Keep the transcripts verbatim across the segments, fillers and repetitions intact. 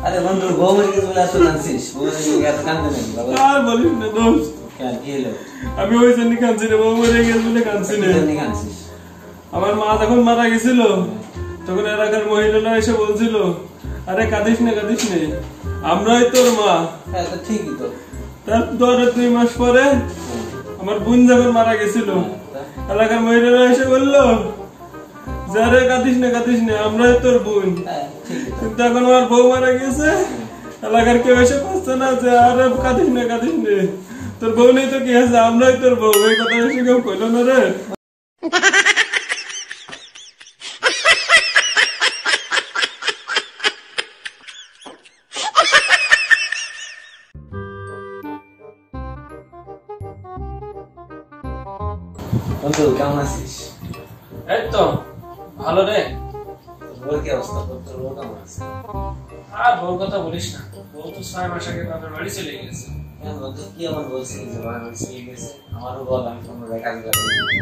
আরে বন্ধু বউ মরে গেছে বলে এত কাঁদছিস? বউ মরে গেছে এত কাঁদতে নেই বাবা। আর বলিস না দোস্ত। কেন কি হলো? আমি ওই জন্য কাঁদছি না, বউ মরে গেছে বলে কাঁদছি না। কেন কাঁদছিস? আমার মা যখন মারা গেছিল তখন এলাকার মহিলারা এসে বলছিল, আরে কাঁদিস না কাঁদিস না, আমরাই তোর মা। হ্যাঁ তো ঠিকই তো। তার ধরে দুই মাস পরে আমার বোন যখন মারা গেছিল এলাকার মহিলারা এসে বললো, যারে কাঁদিস না কাঁদিস না, আমরাই তোর বোন। কিন্তু এখন আমার বউ মারা গেছে, এলাকার কেউ এসে বলছে না যে আরে কাঁদিস না কাঁদিস না, তোর বউ নেই তো কি আছে, আমরাই তোর বউ। এই কথা এসে কেউ কইল না রে। বন্ধু কেমন আছিস? এই তো ভালো রে। তোর কি অবস্থা? তোর বউ কেমন আছে? আর বউর কথা বলিস না, বউ তো ছয় মাস আগে বাপের বাড়ি চলে গেছে। কেন বন্ধু কি এমন বলছিস যে বাবা মারা গেছে? আমারও বল, আমি কোনো কাজ করি।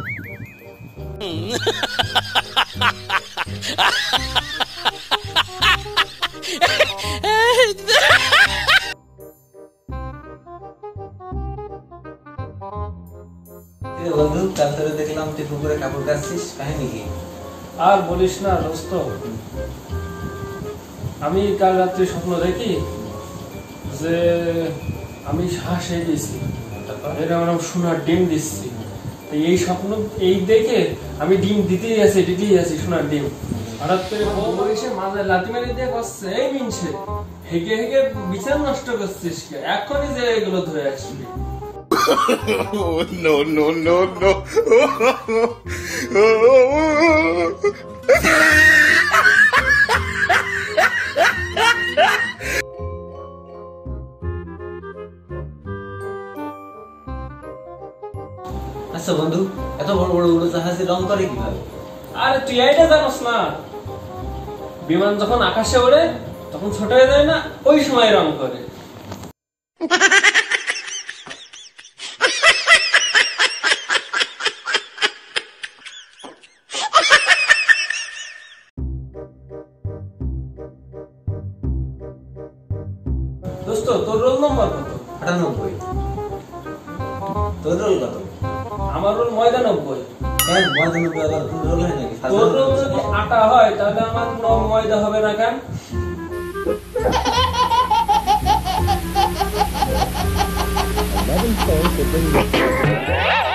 বন্ধু কাল ধরে দেখলাম তুই পুকুরে কাপড় কাচ্ছিস, কাহিনী কি? আর বলিস না দোস্ত, আমি কাল রাত্রে স্বপ্ন দেখি যে আমি শ্বাস হয়ে গেছি, এরকম সোনার ডিম দিচ্ছি। এই স্বপ্ন এই দেখে আমি ডিম দিতেই আছি দিতেই আছি সোনার ডিম। হঠাৎ করে বউ এসে মাথায় লাথি মেরে দিয়ে বসছে, এই মিনছে হেগে হেগে বিচার নষ্ট করছিস, এখনই যে এগুলো ধরে আসবি। no, no, no, no. আচ্ছা বন্ধু, এত বড় বড় উড়োজাহাজে রং করে কিভাবে? আরে তুই এইটা জানোস না, বিমান যখন আকাশে ওড়ে তখন ছোট হয়ে যায় না, ওই সময় রং করে। দোস্ত তোর রোল নম্বর কত? আটানব্বই। তোর রোল কত? আমার রোল ময়দানব্বই। হ্যাঁ ময়দানব্বই আবার তোর রোল হয় নাকি? তোর রোল যদি আটা হয় তাহলে আমার নব ময়দা হবে না কেন? eleven phones to bring you